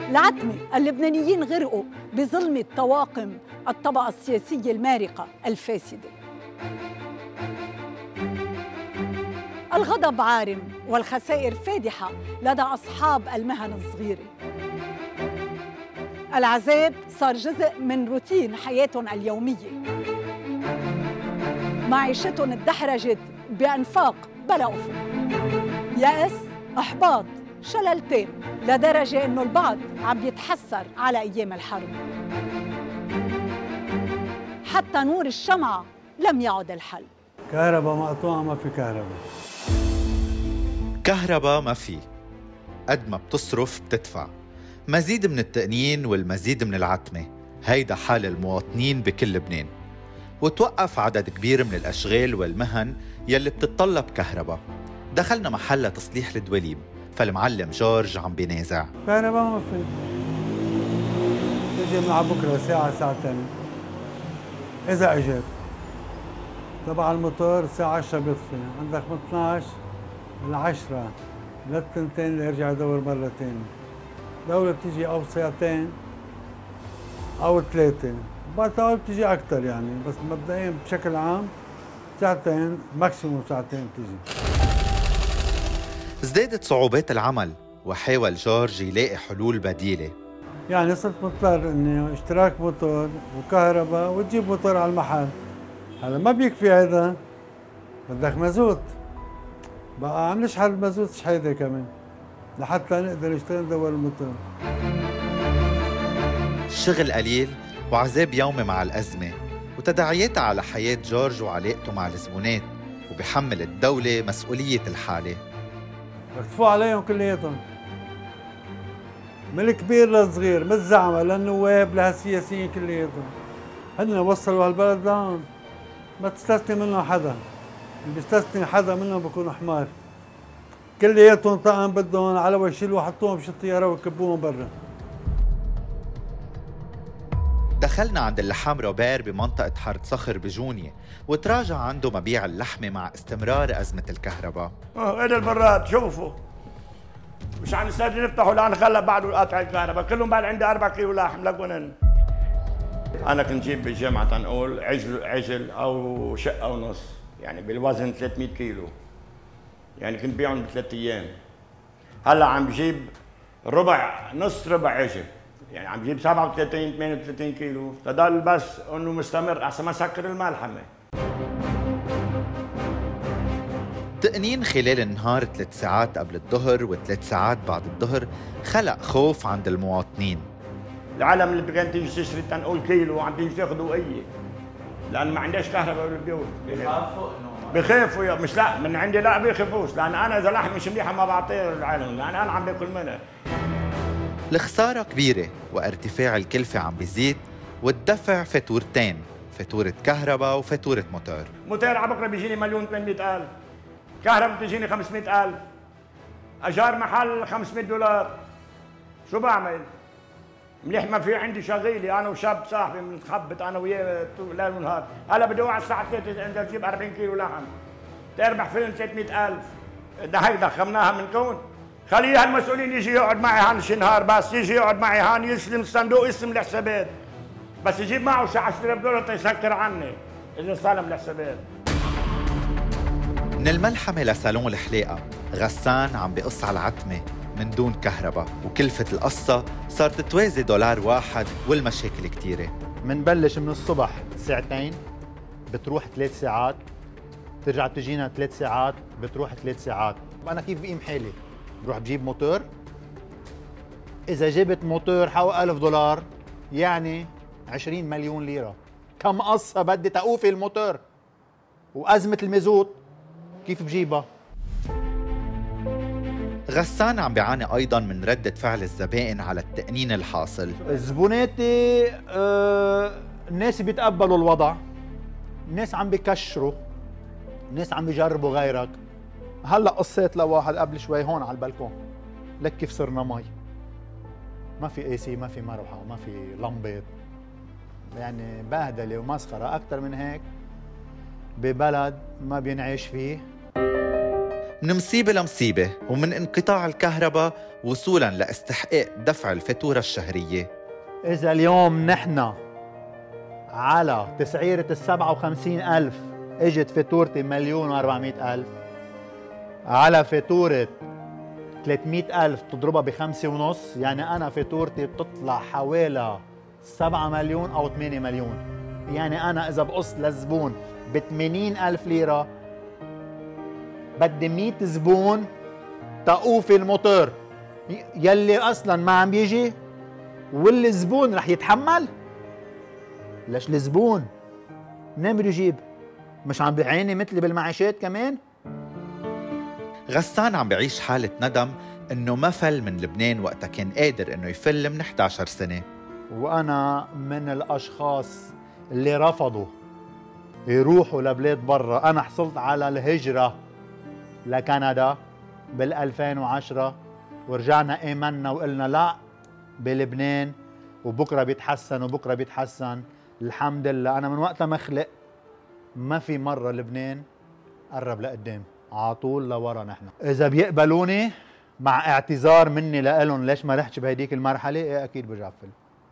العتمة اللبنانيين غرقوا بظلمة طواقم الطبقة السياسية المارقة الفاسدة. الغضب عارم والخسائر فادحة لدى أصحاب المهن الصغيرة. العذاب صار جزء من روتين حياتهم اليومية. معيشتهم ادحرجت بأنفاق بلا أفق. يأس، إحباط، شلل تام، لدرجة إنه البعض عم يتحسر على أيام الحرب. حتى نور الشمعة لم يعد الحل. كهرباء مقطوعة، ما في كهرباء. كهرباء ما في، قد ما بتصرف بتدفع. مزيد من التقنين والمزيد من العتمة، هيدا حال المواطنين بكل لبنان. وتوقف عدد كبير من الأشغال والمهن يلي بتتطلب كهرباء. دخلنا محل تصليح الدواليب، فالمعلم جورج عم بينازع. كهرباء ما في، تجي مع بكرة ساعة ساعتين إذا إجت. تبع الموتور الساعة 10 بيطفي، عندك من 12 ل 10 للتنتين ليرجع يدور مرة تانية. دولة بتيجي أو ساعتين أو 3، بعد بتيجي أكثر يعني، بس مبدئيا بشكل عام ساعتين ماكسيموم، ساعتين بتيجي. ازدادت صعوبات العمل وحاول جورج يلاقي حلول بديلة. يعني صرت مضطر اني اشتراك موتور وكهرباء وتجيب موتور على المحل. هلا ما بيكفي هذا، بدك مازوت. بقى عم نشحن المازوت شحيدة كمان لحتى نقدر نشتغل ندور الموتور. الشغل قليل وعذاب يومي مع الأزمة وتداعياتها على حياة جورج وعلاقته مع الزبونات، وبيحمل الدولة مسؤولية الحالة. بدك تفوق عليهم كلياتهم، من الكبير للصغير، من الزعماء للنواب لهالسياسيين كلياتهم. هن وصلوا هالبلد لهون، ما تستثني منهم حدا. اللي بيستثني حدا منهم بيكونوا حمار. كلياتهم طقم بدهم على ويشيلوا وحطوهم بشي الطياره ويكبوهم برا. دخلنا عند اللحام روبير بمنطقة حارة صخر بجونية، وتراجع عنده مبيع اللحمة مع استمرار أزمة الكهرباء. هيدا البراد شوفوا مش عم نستعد نفتحوا لان خلى بعده قاطع الكهرباء، كلهم بعد عندي 4 كيلو لحم لقونن. انا كنت جيب بالجامعة تنقول عجل او شقة ونص، يعني بالوزن 300 كيلو، يعني كنت بيعهم ب3 ايام. هلا عم بجيب نص ربع عجل، يعني عم بجيب 37 38 كيلو، تضل بس انه مستمر احسن ما سكر الملحمة. تقنين خلال النهار 3 ساعات قبل الظهر و3 ساعات بعد الظهر خلق خوف عند المواطنين. العالم اللي كانت تيجي تشتري تنقول كيلو عم تيجي تاخذوا قيه، لان ما عندهاش كهرباء بالبيوت. بخافوا مش لا من عندي، لا بيخافوش، لان انا اذا لحم مش منيحه ما بعطيه العالم، لان انا عم باكل منها. الخساره كبيره وارتفاع الكلفه عم بيزيد، والدفع فاتورتين، فاتوره كهرباء وفاتوره موتور. موتور على بكره بيجيني 1,800,000، كهرباء بتجيني 500,000، اجار محل $500. شو بعمل؟ مليح ما في عندي شغيلي انا وشاب صاحبي بنتخبط انا وياه ليل ونهار. هلا بدي اوعى الساعه 3 انت تجيب 40 كيلو لحم تربح فيهم 300,000. ده هيك ضخمناها من كون. خلي هالمسؤولين يجي يقعد معي هان شي نهار، بس يجي يقعد معي هان يسلم الصندوق يسلم الحسابات، بس يجيب معه شي $10,000 تيسكر عني اذا سلم الحسابات. من الملحمه لصالون الحلاقه، غسان عم بقص على العتمه من دون كهرباء، وكلفة القصة صارت توازي $1 والمشاكل كتيرة. منبلش من الصبح ساعتين بتروح 3 ساعات، ترجع تجينا 3 ساعات بتروح 3 ساعات. أنا كيف بقيم حالي؟ بروح بجيب موتور، إذا جبت موتور حوالي $1,000 يعني 20 مليون ليرة. كم قصة بدي تقوفي الموتور؟ وأزمة المازوت كيف بجيبها؟ غسان عم بيعاني أيضاً من ردة فعل الزبائن على التقنين الحاصل. زبوناتي الناس بيتقبلوا الوضع، الناس عم بيكشروا، الناس عم بيجربوا غيرك. هلا قصيت لواحد قبل شوي هون على البلكون، لك كيف صرنا مي، ما في اي سي، ما في مروحه، ما في لمبات، يعني بهدله ومسخره. اكثر من هيك ببلد ما بينعيش فيه. من مصيبة لمصيبة ومن انقطاع الكهرباء وصولاً لاستحقاق دفع الفاتورة الشهرية. إذا اليوم نحن على تسعيرة 57,000 اجت فاتورتي 1,400,000، على فاتورة 300,000 تضربها ب5.5، يعني أنا فاتورتي بتطلع حوالي 7 مليون أو 8 مليون. يعني أنا إذا بقص للزبون ب80,000 ليرة بدي 100 زبون تقوفي الموتور يلي أصلاً ما عم بيجي، واللي الزبون رح يتحمل. ليش الزبون منين بده يجيب؟ مش عم بعيني مثلي بالمعيشات كمان؟ غسان عم بعيش حالة ندم إنه ما فل من لبنان وقتها كان قادر إنه يفل من 11 سنة. وأنا من الأشخاص اللي رفضوا يروحوا لبلاد برا. أنا حصلت على الهجرة لكندا بال2010 ورجعنا آمنا وقلنا لا بلبنان وبكرة بيتحسن وبكرة بيتحسن. الحمد لله أنا من وقتها مخلق ما في مرة لبنان قرب لقدام، على طول لورا. نحن إذا بيقبلوني مع اعتذار مني لإلهم ليش ما رحتش بهديك المرحلة، إيه أكيد برجع فل.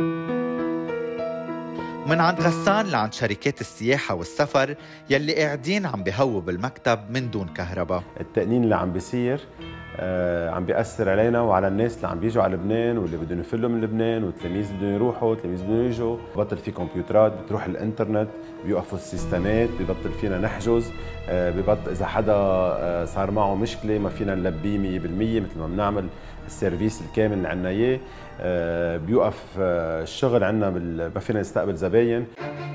من عند غسان لعند شركات السياحة والسفر يلي قاعدين عم بهووا بالمكتب من دون كهرباء. التقنين اللي عم بيصير عم بيأثر علينا وعلى الناس اللي عم بيجوا على لبنان واللي بدهم يفلوا من لبنان، والتلاميذ بدهم يروحوا، التلاميذ بدهم يجوا. ببطل في كمبيوترات، بتروح الانترنت، بيوقفوا السيستمات، ببطل فينا نحجز، ببطل اذا حدا صار معه مشكله ما فينا نلبيه 100% مثل ما بنعمل السيرفيس الكامل اللي عندنا اياه. بيوقف الشغل عندنا، ما فينا نستقبل زباين.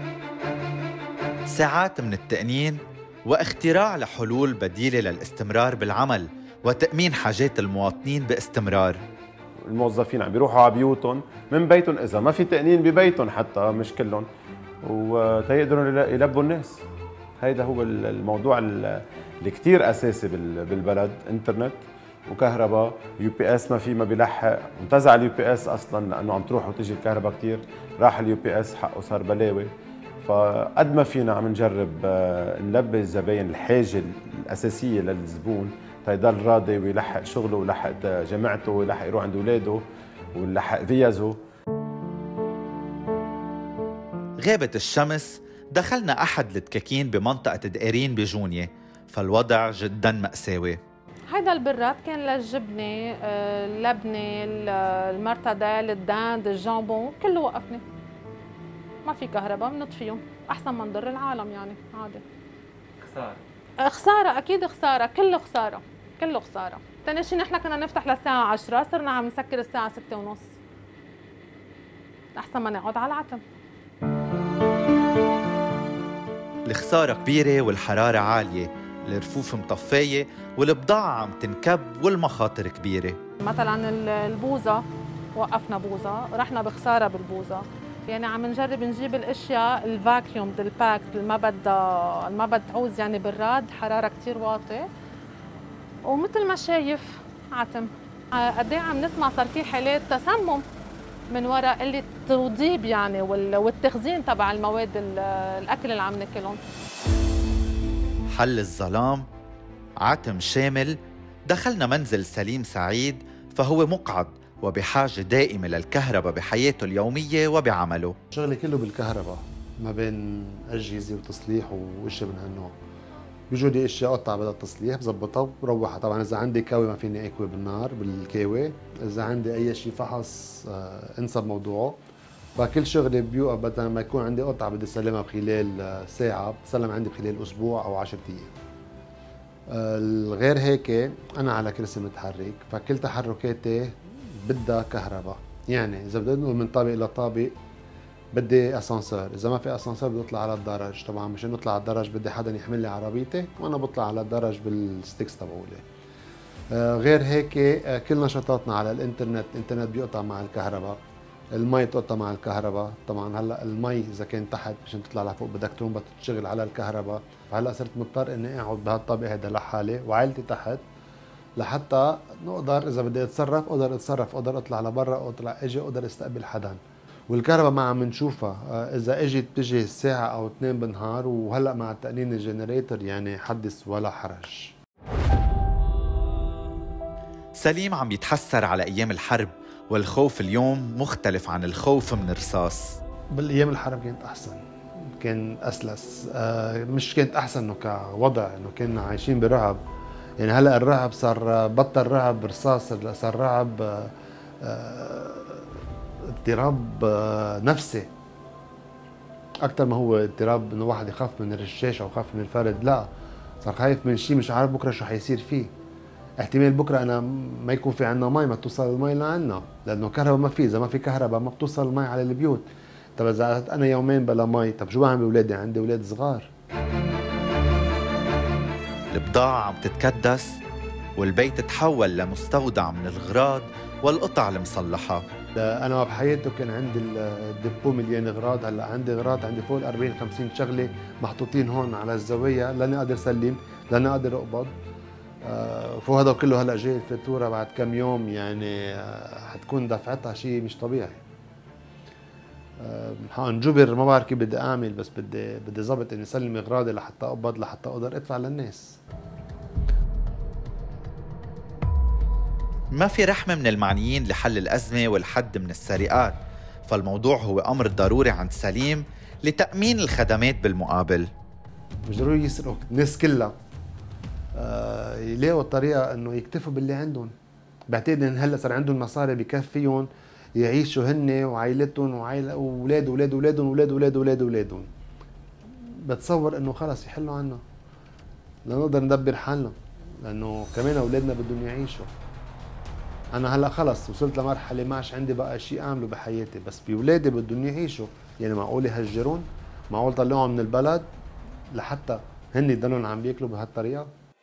ساعات من التقنين واختراع لحلول بديلة للاستمرار بالعمل وتأمين حاجات المواطنين باستمرار. الموظفين عم بيروحوا على بيوتهم من بيتهم، إذا ما في تقنين ببيتهم حتى مش كلهم، وتيقدروا يلبوا الناس. هيدا هو الموضوع اللي كتير أساسي بالبلد. انترنت وكهرباء. UPS ما بيلحق، انتزع UPS أصلا لأنه عم تروح وتجي الكهرباء كتير، راح UPS حقه صار بلاوي. فقد ما فينا عم نجرب نلبي الزباين الحاجة الأساسية للزبون تيضل راضي ويلحق شغله ويلحق جامعته ويلحق يروح عند اولاده ويلحق فيزه. غابت الشمس، دخلنا أحد الدكاكين بمنطقة دقارين بجونية، فالوضع جدا مأساوي. هيدا البراد كان للجبنة، اللبنة، المرتديل، الداند، الجامبون، كله وقفني. ما في كهرباء، بنطفيهم أحسن ما نضر العالم. يعني عادي. خسارة أكيد، خسارة، كله خسارة، كله خسارة. تاني شي نحن كنا نفتح للساعة 10، صرنا عم نسكر الساعة 6:30. أحسن ما نقعد على العتم. الخسارة كبيرة والحرارة عالية، الرفوف مطفاية والبضاعة عم تنكب والمخاطر كبيرة. مثلا البوظة، وقفنا بوظة، رحنا بخسارة بالبوظة. يعني عم نجرب نجيب الاشياء الفاكيوم الباك ما بدها تعوز يعني براد، حراره كثير واطيه. ومثل ما شايف عتم. قد ايه عم نسمع صار في حالات تسمم من وراء قله التوضيب يعني والتخزين تبع المواد الاكل اللي عم ناكلهم. حل الظلام، عتم شامل. دخلنا منزل سليم سعيد فهو مقعد وبحاجة دائمة للكهرباء بحياته اليومية وبعمله. شغلي كله بالكهرباء، ما بين أجهزة وتصليح واشياء من هالنوع. بيجوا لي اشياء قطع بدها تصليح بظبطها وبروحها. طبعا اذا عندي كاوي ما فيني اكوي بالنار بالكاوي، اذا عندي اي شيء فحص انسى بموضوعه. فكل شغلي بيوقف بدل ما يكون عندي قطعة بدي اسلمها بخلال ساعة، بتسلم عندي بخلال اسبوع او 10 ايام. غير هيك انا على كرسي متحرك، فكل تحركاتي بدها كهرباء. يعني اذا بدي انقل من طابق لطابق بدي اسانسير، اذا ما في اسانسير بدي اطلع على الدرج. طبعا مشان اطلع على الدرج بدي حدا يحمل لي عربيتي وانا بطلع على الدرج بالستيكس تبعولي. غير هيك كل نشاطاتنا على الانترنت بيقطع مع الكهرباء، المي تقطع مع الكهرباء. طبعا هلا المي اذا كان تحت مشان تطلع لفوق بدك ترمبة تشتغل على الكهرباء. فهلا صرت مضطر اني اقعد بهالطابق هذا لحالي وعائلتي تحت لحتى نقدر اذا بدي اتصرف اقدر اطلع لبرا، اطلع اجي اقدر استقبل حدا. والكهرباء ما عم نشوفها، اذا اجت بتجي ساعه او 2 بالنهار، وهلا مع تقنين الجنريتر يعني حدث ولا حرج. سليم عم يتحسر على أيام الحرب، والخوف اليوم مختلف عن الخوف من الرصاص. بالايام الحرب كانت احسن، كان اسلس، مش كانت احسن انه كوضع، انه كنا عايشين برعب. يعني هلا الرعب صار بطل رعب رصاص، صار رعب اضطراب نفسي اكثر ما هو اضطراب انه واحد يخاف من الرشاش او يخاف من الفرد. لا، صار خايف من شيء مش عارف بكره شو حيصير فيه. احتمال بكره انا ما يكون في عندنا مي، ما توصل المي لعنا، لانه كهرباء ما في. اذا ما في كهرباء ما بتوصل المي على البيوت. طب اذا انا يومين بلا مي، طب شو بعمل باولادي؟ عندي اولاد صغار. البضاعة عم تتكدس، والبيت تحول لمستودع من الأغراض والقطع المصلحة. انا بحياتي كان عندي الديبو مليان اغراض. هلا عندي اغراض، عندي فوق 40-50 شغله محطوطين هون على الزوايا، لاني اقدر سلم، لاني اقدر اقبض. فوق هذا كله هلا جاي الفاتوره بعد كم يوم، يعني حتكون دفعتها شيء مش طبيعي. حانجبر، ما بعرف كيف بدي اعمل، بس بدي ظبط اني اسلم اغراضي لحتى اقبض، لحتى اقدر ادفع للناس. ما في رحمة من المعنيين لحل الأزمة والحد من السرقات، فالموضوع هو أمر ضروري عند سليم لتأمين الخدمات بالمقابل. مش ضروري يسرقوا الناس كلها، يلاقوا الطريقة انه يكتفوا باللي عندهم. بعتقد ان هلا صار عندهم مصاري بكفيهم يعيشوا هن وعائلتهم واولاد اولاد اولادهم واولاد اولاد اولاد اولادهم. بتصور انه خلص يحلوا عنا لنقدر ندبر حالنا، لانه كمان اولادنا بدهم يعيشوا. انا هلا خلص وصلت لمرحله ما عادش عندي بقى شيء اعمله بحياتي، بس في اولادي بدهم يعيشوا. يعني معقول يهجرون؟ معقول طلعهم من البلد لحتى هن يضلون عم بياكلوا بهالطريقه؟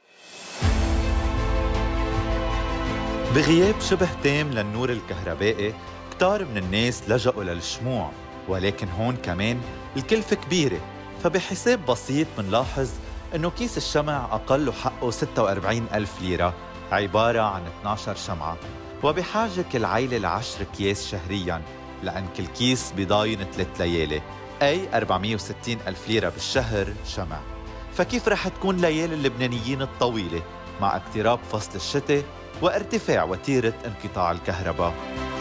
بغياب شبه تام للنور الكهربائي، كتار من الناس لجأوا للشموع، ولكن هون كمان الكلفة كبيرة. فبحساب بسيط منلاحظ انه كيس الشمع اقل حقه 46,000 ليرة، عبارة عن 12 شمعة، وبحاجة كل عائلة ل10 أكياس شهرياً، لأن كل كيس بضاين 3 ليالي، أي 460,000 ليرة بالشهر شمع. فكيف رح تكون ليالي اللبنانيين الطويلة مع اقتراب فصل الشتاء وارتفاع وتيرة انقطاع الكهرباء؟